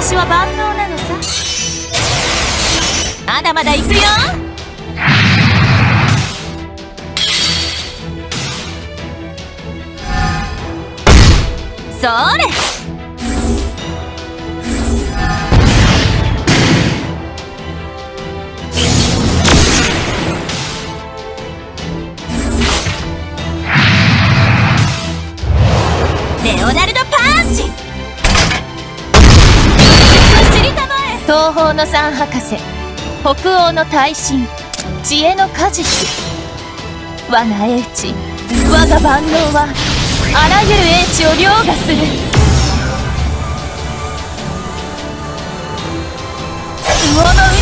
私は万能なのさ。まだまだ行くよ。それ。レオナルドパンチ。走りたまえ。東方の三博士、北欧の大神、知恵の果実。我が英知、我が万能はあらゆる英知を凌駕する。魚の海